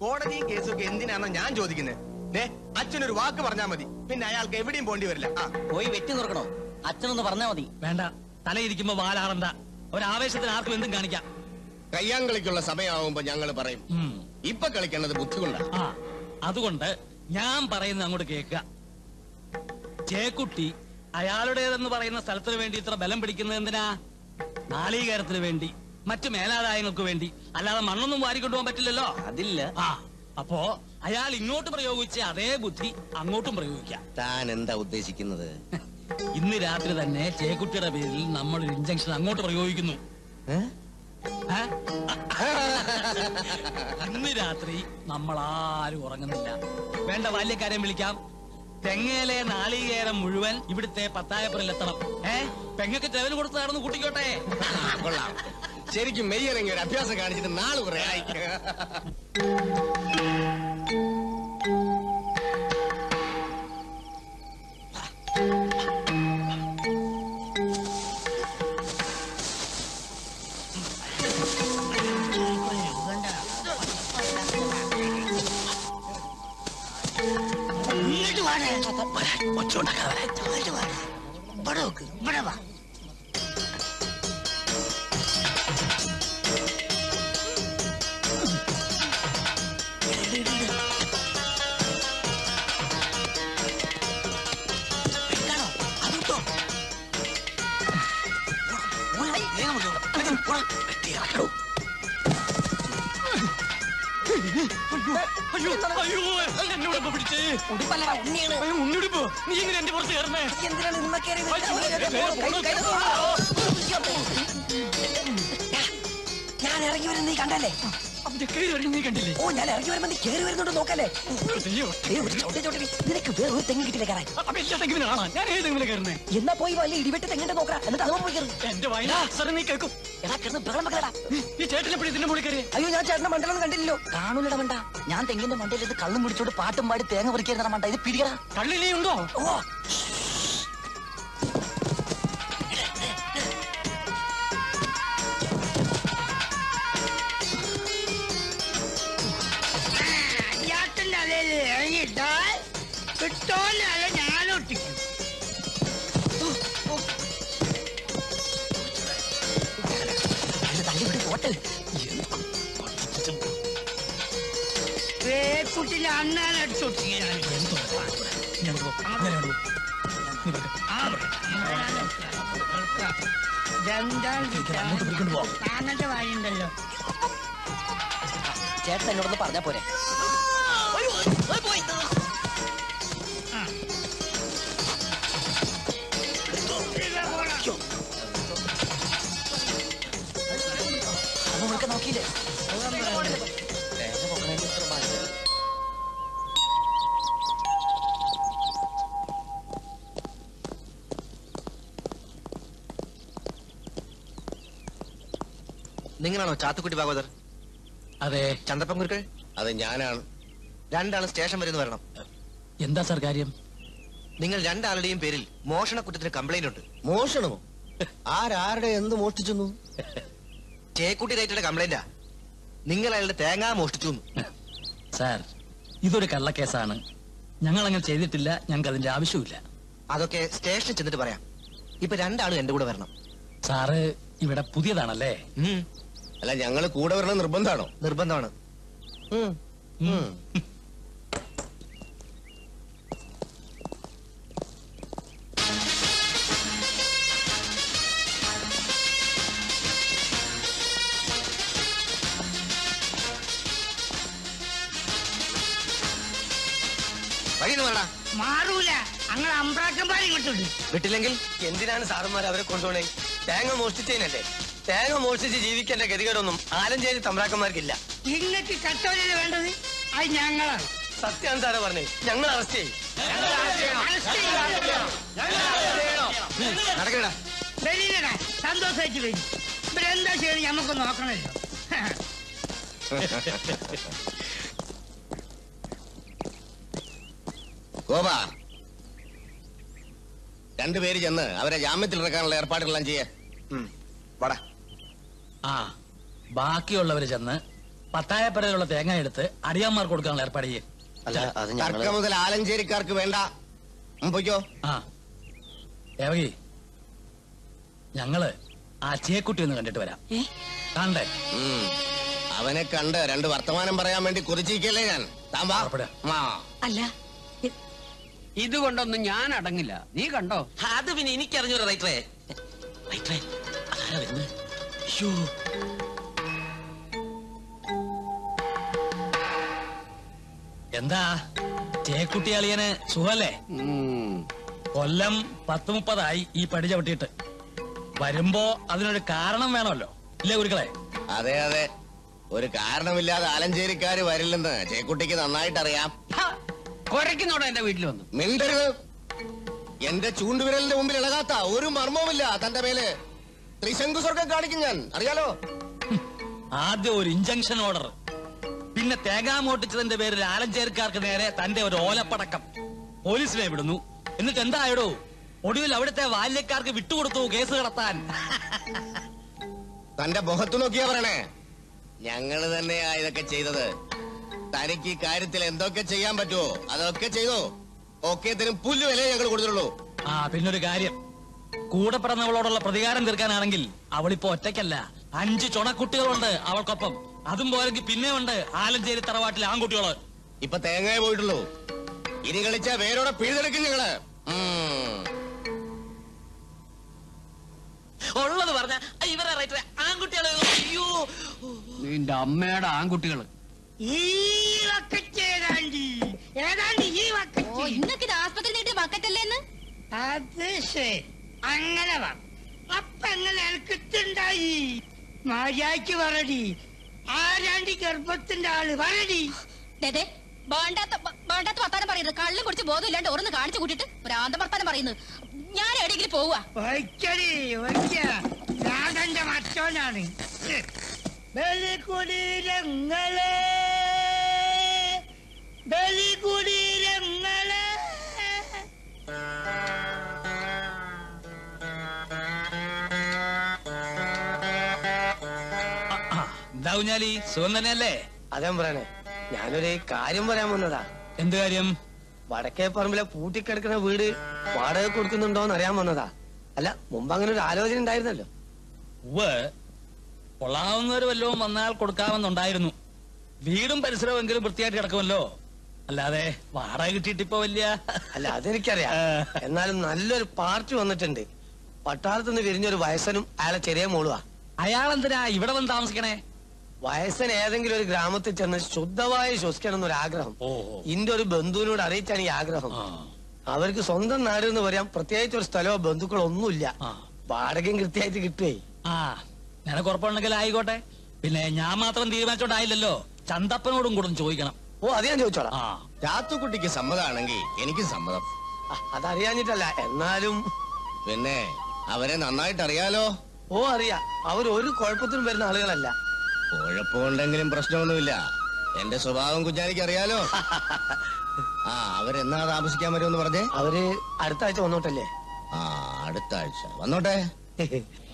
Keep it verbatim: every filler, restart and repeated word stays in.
കോടതിയും കേസും ഒക്കെ എന്തിനാണോ ഞാൻ ചോദിക്കുന്നത്? അച്ഛനൊരു വാക്ക് പറഞ്ഞാൽ മതി, പിന്നെ അയാൾക്ക് എവിടെയും പോണ്ടി വരില്ല. ആ പോയി വെട്ടി നിർക്കണോ? അച്ഛനൊന്ന് പറഞ്ഞാൽ മതി. വേണ്ട, തലയിരിക്കുമ്പോ വാലാറണ്ട. ഒരാവേശത്തിന് ആർക്കും എന്തും കാണിക്കാം. കയ്യാങ്കളിക്കുള്ള സമയമാവുമ്പോ ഞങ്ങൾ പറയും. ഇപ്പൊ കളിക്കേണ്ടത് ബുദ്ധി കൊണ്ടാ. ആ അതുകൊണ്ട് ഞാൻ പറയുന്നത് അങ്ങോട്ട് കേൾക്കുക. ചേക്കുട്ടി അയാളുടേതെന്ന് പറയുന്ന സ്ഥലത്തിന് വേണ്ടി ഇത്ര ബലം പിടിക്കുന്നത് എന്തിനാ? നാളീകരത്തിന് വേണ്ടി, മറ്റു മേലാദായങ്ങൾക്ക് വേണ്ടി. അല്ലാതെ മണ്ണൊന്നും വാരിക്കൊണ്ടുപോകാൻ പറ്റില്ലല്ലോ. അതില്ല. ആ അപ്പോ അയാൾ ഇങ്ങോട്ട് പ്രയോഗിച്ച അതേ ബുദ്ധി അങ്ങോട്ടും പ്രയോഗിക്കാം. താൻ എന്താ ഉദ്ദേശിക്കുന്നത്? ഇന്ന് രാത്രി തന്നെ ചേക്കുട്ടിയുടെ പേരിൽ നമ്മൾ ഒരു ഇഞ്ചക്ഷൻ അങ്ങോട്ട് പ്രയോഗിക്കുന്നു. ഇന്ന് രാത്രി നമ്മൾ ആരും ഉറങ്ങുന്നില്ല. വേണ്ട ബാല്യക്കാരെയും വിളിക്കാം. തെങ്ങയിലെ നാളികേരം മുഴുവൻ ഇവിടുത്തെ പത്തായപ്പുറയിലെത്തണം. ഏ പെങ്ങക്ക് ചെലവിന് കൊടുത്ത് നടന്ന് കൂട്ടിക്കോട്ടെ. കൊള്ളാം. ശരിക്കും മെയ്യനങ്ങി ഒരു അഭ്യാസം കാണിച്ചിട്ട് നാള് കുറെ ആയി. നീ എങ്ങനെ എന്റെ പുറത്ത് കയറുന്നേ? ഞാൻ ഇറങ്ങി വരുന്ന നീ കണ്ടല്ലേ? നീ കണ്ടില്ലേ? ഓ ഞാൻ ഇറങ്ങി വരുമ്പോ നീ കയറി വരുന്നുണ്ട് നോക്കല്ലേ? നിനക്ക് വേറെ ഒരു തെങ്ങ് കിട്ടില്ല കയറാൻ. എന്നാ പോയി വലിയ ഇടിവെട്ട് തെങ്ങിന്റെ നോക്കാം, എന്നിട്ട് അതും പോയി കയറും. എന്റെ വയനാ നീ കേൾക്കും. എടാ കിടന്ന് ബഹളം വെക്കലടാ. ഈ ചേട്ടനെപ്പോഴും ഇതിന്റെ മുകളിൽ കയറി? അയ്യോ ഞാൻ ചേട്ടന്റെ മണ്ടലൊന്നും കണ്ടില്ലല്ലോ. കാണൂലട മണ്ട. ഞാൻ തെങ്ങിന്റെ മണ്ടയിൽ ഇത് കള്ളും പിടിച്ചോണ്ട് പാട്ടും പാടി തേങ്ങ പറിക്കായിരുന്ന മണ്ട. ഇത് പിടിക്കടാ. കള്ളിലേ ഉണ്ടോ? ഓ ഇറങ്ങിയിട്ടാൽ കിട്ടോന്നല്ല ഞാനൊട്ടിക്കും. കുട്ടിന്റെ അണ്ണാൻ അടിച്ചൊട്ടിക്കാൻ താങ്ങന്റെ വായുണ്ടല്ലോ. ചേട്ടൻ എന്നോടൊന്ന് പറഞ്ഞാ പോരെ? നോക്കിയില്ലേ? നിങ്ങളാണോ ചാത്തുക്കുട്ടി ഭാഗവതർ? അതെ. ചന്തപ്പൻ കുരുക്കൾ? അതെ ഞാനാണ്. രണ്ടാളും സ്റ്റേഷൻ വരെ വരണം. എന്താ സാർ കാര്യം? നിങ്ങൾ രണ്ടാളുടെയും പേരിൽ മോഷണ കുറ്റത്തിന് കംപ്ലൈന്റ് ഉണ്ട്. മോഷണമോ? ആരാരുടെ എന്ത് മോഷ്ടിച്ചു? ചേക്കുട്ടി റേറ്റയുടെ കംപ്ലൈന്റാ. നിങ്ങൾ അയാളുടെ തേങ്ങ മോഷ്ടിച്ചു. സാർ ഇതൊരു കള്ളക്കേസാണ്. ഞങ്ങൾ അങ്ങനെ ചെയ്തിട്ടില്ല. ഞങ്ങൾക്ക് അതിന്റെ ആവശ്യമില്ല. അതൊക്കെ സ്റ്റേഷനിൽ ചെന്നിട്ട് പറയാം. ഇപ്പൊ രണ്ടാളും എന്റെ കൂടെ വരണം. സാറ് ഇവിടെ പുതിയതാണല്ലേ? അല്ല ഞങ്ങള് കൂടെ വരണം നിർബന്ധമാണോ? നിർബന്ധമാണ്. മാറൂല. അങ്ങനെ അമ്പ്രാക്കന്മാരെ ഇങ്ങോട്ടുണ്ട്. വിട്ടില്ലെങ്കിൽ എന്തിനാണ് സാറന്മാർ അവരെ കൊണ്ടുപോണേ? തേങ്ങ മോഷ്ടിച്ചതിനല്ലേ. തേങ്ങ മോഷ്ടിച്ച് ജീവിക്കേണ്ട ഗതികേടൊന്നും ആലഞ്ചേരി തമ്പ്രാക്കന്മാർക്കില്ല. ഇങ്ങക്ക് കട്ടവരല്ലേ വേണ്ടത്? അത് ഞങ്ങളാണ്. സത്യാണ് സാറെ പറഞ്ഞേ. ഞങ്ങൾ അറസ്റ്റ് ചെയ്യും. നടക്കടാ. വെളിയിലടാ. സന്തോഷമായിട്ട് വരും. ഇവരെന്താ ചെയ്യണം ഞമ്മക്ക് നോക്കണല്ലോ. ഗോപ, രണ്ടുപേര് ചെന്ന് അവരെ ജാമ്യത്തിൽ ഇറക്കാനുള്ള ഏർപ്പാടുകളെല്ലാം ചെയ്യേ. ആ ബാക്കിയുള്ളവര് ചെന്ന് പത്തായപ്പരയിലുള്ള തേങ്ങ എടുത്ത് അടിയാന്മാർക്ക് കൊടുക്കാനുള്ള ഏർപ്പാട് ചെയ്യും. തർക്ക മുതൽ ആലഞ്ചേരിക്കാർക്ക് വേണ്ട. പോയിക്കോ. ആ ദേവകി, ഞങ്ങള് ആ ചേക്കുട്ടി ഒന്ന് കണ്ടിട്ട് വരാം. കണ്ടേ? അവനെ കണ്ട് രണ്ട് വർത്തമാനം പറയാൻ വേണ്ടി കുറിച്ചിരിക്കല്ലേ ഞാൻ. അല്ല, ഇതുകൊണ്ടൊന്നും ഞാൻ അടങ്ങില്ല. നീ കണ്ടോ? അത് പിന്നെ എനിക്കറിഞ്ഞു റൈറ്ററേ. റൈറ്ററേ, അതാരാ വരുന്നത്? എന്താ ചേക്കുട്ടി അളിയന് സുഖല്ലേ? കൊല്ലം പത്ത് മുപ്പതായി ഈ പടി ചവിട്ടിയിട്ട്. വരുമ്പോ അതിനൊരു കാരണം വേണമല്ലോ, ഇല്ലേ ഗുരുക്കളെ? അതെ അതെ, ഒരു കാരണമില്ലാതെ ആലഞ്ചേരിക്കാര് വരില്ലെന്ന് ചേക്കുട്ടിക്ക് നന്നായിട്ട് അറിയാം. കൊരക്കുന്നോടെ എന്റെ വീട്ടിൽ വന്നു. മിണ്ടരുത്. എന്റെ ചൂണ്ടുവിരലിന്റെ മുമ്പിൽ ഇളകാത്ത ഒരു മർമ്മവുമില്ല തന്റെ മേല്. ത്രിശങ്കു സ്വർഗം കാണിക്കും ഞാൻ, അറിയാലോ. ആദ്യം ഒരു ഇഞ്ചക്ഷൻ ഓർഡർ, പിന്നെ തേങ്ങാ മോട്ടിച്ചതിന്റെ പേരിൽ ആലഞ്ചേരിക്കാർക്ക് നേരെ തന്റെ ഒരു ഓലപ്പടക്കം. പോലീസിനെ വിടുന്നു. എന്നിട്ട് എന്തായടോ? ഒടുവിൽ അവിടുത്തെ ബാല്യക്കാർക്ക് വിട്ടുകൊടുത്തു കേസ് നടത്താൻ. തന്റെ മുഖത്തു നോക്കിയാ പറയണേ. ഞങ്ങള് തന്നെയാ ഇതൊക്കെ ചെയ്തത്. തനിക്ക് ഈ കാര്യത്തിൽ എന്തൊക്കെ ചെയ്യാൻ പറ്റുമോ അതൊക്കെ ചെയ്തോ. ഒക്കേത്തിനും പുല്ല് വില ഞങ്ങൾ കൊടുത്തിട്ടുള്ളൂ. ആ പിന്നൊരു കാര്യം, കൂടെ പിറന്നവളോടുള്ള പ്രതികാരം തീർക്കാനാണെങ്കിൽ അവളിപ്പോ ഒറ്റയ്ക്കല്ല, അഞ്ച് ചുണക്കുട്ടികളുണ്ട് അവൾക്കൊപ്പം. അതും പോലെങ്കിൽ പിന്നെ ഉണ്ട് ആലഞ്ചേരി തറവാട്ടിലെ ആൺകുട്ടികള്. ഇപ്പൊ തേങ്ങയെ പോയിട്ടുള്ളൂ. ഇനി കളിച്ച വേരോടെ പിഴുതെടുക്കും ഞങ്ങള്. ഉള്ളത് പറഞ്ഞ ഇവരെ റൈറ്ററെ ആൺകുട്ടികളെ. അയ്യോ, നിന്റെ അമ്മയുടെ ആൺകുട്ടികള്. ആസ്പത്രി നീട്ടി ബക്കറ്റല്ലേന്ന്. അത് ശരി, അങ്ങനെ വാ. അപ്പൊ എങ്ങനെ എനിക്കിട്ടുണ്ടായി? മര്യാദക്ക് പറടി. ആരാണ്ടി ഗർഭത്തിന്റെ ആള് പറടി. വേണ്ടാത്ത വേണ്ടാത്ത വർത്താനം പറയുന്നത്. കള്ളും കുടിച്ച് ബോധമില്ലാണ്ട് ഓരോന്ന് കാണിച്ചു കൂട്ടിട്ട് ഭ്രാന്തം വർത്താനം പറയുന്നത്. ഞാൻ എവിടെയെങ്കിലും പോവാ. രാജന്റെ മറ്റോനാണ്. ബലികുടീരങ്ങളെ ബലികുടീരങ്ങളെ. എന്താ കുഞ്ഞാലി, സുഖം തന്നെയല്ലേ? അതേ പറയണേ, ഞാനൊരു കാര്യം പറയാൻ വന്നതാ. എന്ത് കാര്യം? വടക്കേ പറമ്പിലെ പൂട്ടിക്കിടക്കുന്ന വീട് വാടക കൊടുക്കുന്നുണ്ടോന്ന് അറിയാൻ വന്നതാ. അല്ല, മുമ്പ് അങ്ങനെ ഒരു ആലോചന ഉണ്ടായിരുന്നല്ലോ. ഉവ്വ്, കൊള്ളാവുന്നവര് വല്ലതും വന്നാൽ കൊടുക്കാമെന്നുണ്ടായിരുന്നു. വീടും പരിസരമെങ്കിലും വൃത്തിയായിട്ട് കിടക്കുമല്ലോ. അല്ലാതെ വാടക കിട്ടിയിട്ടിപ്പോ വലിയ. അല്ല, അതെനിക്കറിയാം. എന്നാലും നല്ലൊരു പാർട്ടി വന്നിട്ടുണ്ട്. പട്ടാളത്തുനിന്ന് വിരിഞ്ഞൊരു വയസ്സനും അയാളെ ചെറിയ മോളുവാ. അയാളെന്തിനാ ഇവിടെ വന്ന് താമസിക്കണേ? വയസ്സൻ ഏതെങ്കിലും ഒരു ഗ്രാമത്തിൽ ചെന്ന് ശുദ്ധമായി ശ്വസിക്കണം എന്നൊരു ആഗ്രഹം. ഇന്റെ ഒരു ബന്ധുവിനോട് അറിയിച്ചാണ് ഈ ആഗ്രഹം. അവർക്ക് സ്വന്തം നാട് എന്ന് പറയാൻ പ്രത്യേകിച്ച് ഒരു സ്ഥലമോ ബന്ധുക്കളോ ഒന്നുമില്ല. വാടകയും കൃത്യമായിട്ട് കിട്ടുവേ. ആ, നിനക്ക് ഉറപ്പുണ്ടെങ്കിൽ ആയിക്കോട്ടെ. പിന്നെ ഞാൻ മാത്രം തീരുമാനിച്ചോണ്ടായില്ലല്ലോ, ചന്തപ്പനോടും കൂടെ ചോദിക്കണം. ഓ, അത് ഞാൻ ചോദിച്ചോളാം. ചാത്തുക്കുട്ടിക്ക് സമ്മതമാണെങ്കിൽ എനിക്ക് സമ്മതം. അതറിയാഞ്ഞിട്ടല്ല, എന്നാലും. പിന്നെ അവരെ നന്നായിട്ട് അറിയാലോ. ഓ, അറിയാം. അവർ ഒരു കുഴപ്പത്തിനും വരുന്ന ആളുകളല്ല. കുഴപ്പമുണ്ടെങ്കിലും പ്രശ്നമൊന്നുമില്ല. എന്റെ സ്വഭാവം കുഞ്ഞാലിക്ക് അറിയാലോ. ആ, അവരെന്നാ താമസിക്കാൻ വരുമെന്ന് പറഞ്ഞേ? അവര് അടുത്ത ആഴ്ച വന്നോട്ടല്ലേ? ആ, അടുത്ത ആഴ്ച വന്നോട്ടെ.